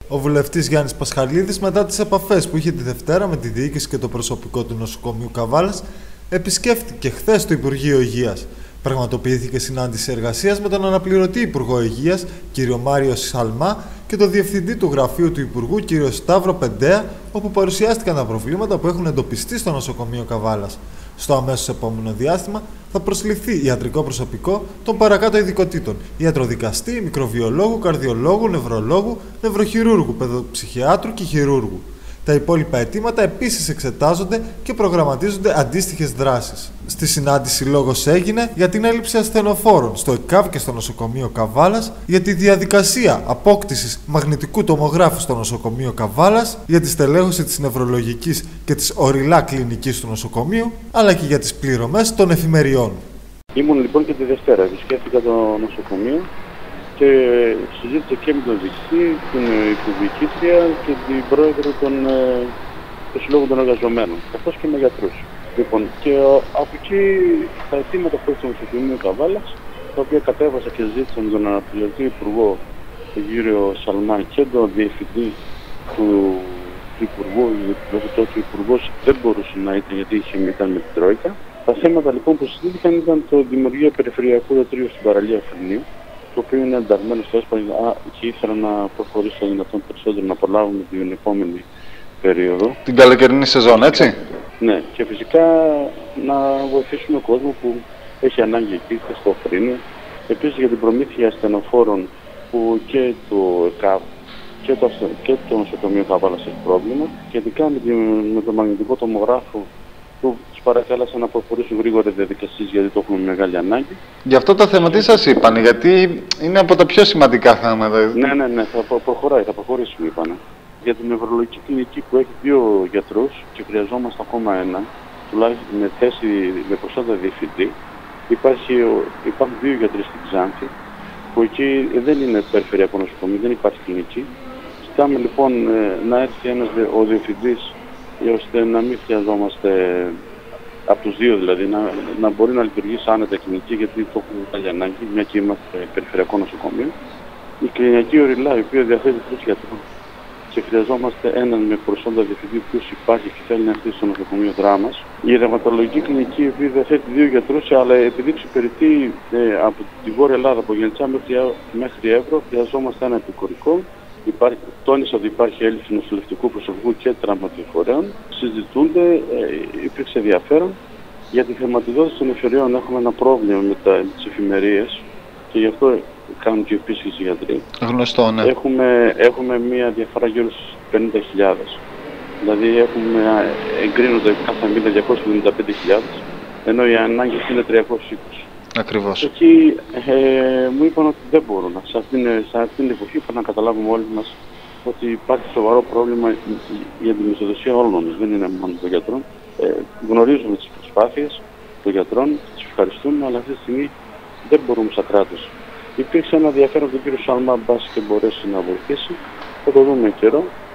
Ο βουλευτής Γιάννης Πασχαλίδης, μετά τις επαφές που είχε τη Δευτέρα με τη διοίκηση και το προσωπικό του νοσοκομείου Καβάλας, επισκέφτηκε χθες το Υπουργείο Υγείας. Πραγματοποιήθηκε συνάντηση εργασίας με τον αναπληρωτή Υπουργό Υγείας, κ. Μάριο Σαλμά, και τον Διευθυντή του Γραφείου του Υπουργού, κ. Σταύρο Πεντέα, όπου παρουσιάστηκαν τα προβλήματα που έχουν εντοπιστεί στο νοσοκομείο Καβάλας. Στο αμέσως επόμενο διάστημα θα προσληφθεί ιατρικό προσωπικό των παρακάτω ειδικοτήτων: ιατροδικαστή, μικροβιολόγου, καρδιολόγου, νευρολόγου, νευροχειρούργου, παιδοψυχιάτρου και χειρούργου. Τα υπόλοιπα αιτήματα επίσης εξετάζονται και προγραμματίζονται αντίστοιχες δράσεις. Στη συνάντηση λόγος έγινε για την έλλειψη ασθενοφόρων στο ΕΚΑΒ και στο νοσοκομείο Καβάλας, για τη διαδικασία απόκτησης μαγνητικού τομογράφου στο νοσοκομείο Καβάλας, για τη στελέχωση της νευρολογικής και της οριλά κλινικής του νοσοκομείου, αλλά και για τις πληρωμές των εφημεριών. Ήμουν λοιπόν και τη Δευτέρα, επισκέφθηκα το νοσοκομείο και συζήτησα και με τον διοικητή, την υπουργικήτρια και την πρόεδρο του Συλλόγου των Εργαζομένων, καθώς και με γιατρούς. Λοιπόν, και από εκεί τα αιτήματα που έχει το νοσοκομείο Καβάλας, τα οποία κατέβασα και ζήτησα με τον αναπληρωτή υπουργό, τον κύριο Σαλμά, και τον διευθυντή του υπουργού, λόγω του ότι ο υπουργός δεν μπορούσε να ήταν γιατί ήταν με την Τρόικα. Τα θέματα λοιπόν που συζήτηκαν ήταν το δημιουργία περιφερειακού ιατρείου στην παραλία Φρυνίου, το οποίο είναι ενταγμένο στο ΕΣΠΑ και ήθελα να προχωρήσω το δυνατόν περισσότερο να προλάβουμε την επόμενη περίοδο. Την καλοκαιρινή σεζόν, έτσι. Ναι, και φυσικά να βοηθήσουμε κόσμο που έχει ανάγκη εκεί στο Φρύνιο. Επίσης για την προμήθεια ασθενοφόρων που και το ΕΚΑΒ και το νοσοκομείο Καβάλας έχει πρόβλημα, και ειδικά με το μαγνητικό τομογράφο που τους παρακάλεσα να προχωρήσουν γρήγορα διαδικασίες, γιατί το έχουμε μεγάλη ανάγκη. Γι' αυτό το θέμα τι σας είπαν, γιατί είναι από τα πιο σημαντικά θέματα. Ναι, θα προχωρήσουμε, είπανε. Για την νευρολογική κλινική που έχει 2 γιατρούς και χρειαζόμαστε ακόμα ένα, τουλάχιστον με θέση με προσόντα διευθυντή, υπάρχουν 2 γιατροί στην Ξάνθη, που εκεί δεν είναι περιφερειακό νοσοκομείο, δεν υπάρχει κλινική. Ζητάμε λοιπόν να έρθει ο διευθυντής, ώστε να μην χρειαζόμαστε από τους 2 δηλαδή, να μπορεί να λειτουργήσει άνετα κλινική, γιατί το έχουμε μεγάλη ανάγκη, μια και είμαστε περιφερειακό νοσοκομείο. Η κλινική οριλά, η οποία διαθέτει 3 γιατρούς, και χρειαζόμαστε έναν με προσόντα διευθυντή, ο οποίος υπάρχει και θέλει να έρθει στο νοσοκομείο Δράμας. Η ρευματολογική κλινική, η οποία διαθέτει 2 γιατρούς, αλλά επειδή εξυπηρετεί από τη Βόρεια Ελλάδα, από Γεντσά μέχρι Εύρο, χρειαζόμαστε ένα επικουρικό. Τόνισα ότι υπάρχει έλλειψη νοσηλευτικού προσωπικού και τραυματιοφορέων. Συζητούνται, υπήρξε ενδιαφέρον. Για τη χρηματοδότηση των εφημεριών έχουμε ένα πρόβλημα με τις εφημερίες και γι' αυτό κάνουν και επίσης οι γιατροί. Γνωστό, ναι. Έχουμε μια διαφορά γύρω στους 50.000. Δηλαδή εγκρίνονται κάθε μήνα 275.000, ενώ οι ανάγκες είναι 320. Ακριβώς. Εκεί μου είπαν ότι δεν μπορούν. Σε αυτήν την εποχή πρέπει να καταλάβουμε όλοι μας ότι υπάρχει σοβαρό πρόβλημα για τη μισθοδοσία όλων μας, δεν είναι μόνο των γιατρών. Γνωρίζουμε τις προσπάθειες των γιατρών, τις ευχαριστούμε, αλλά αυτή τη στιγμή δεν μπορούμε σαν κράτος. Υπήρξε ένα ενδιαφέρον του κ. Σαλμά, μπας και μπορέσει να βοηθήσει. Θα το δούμε καιρό.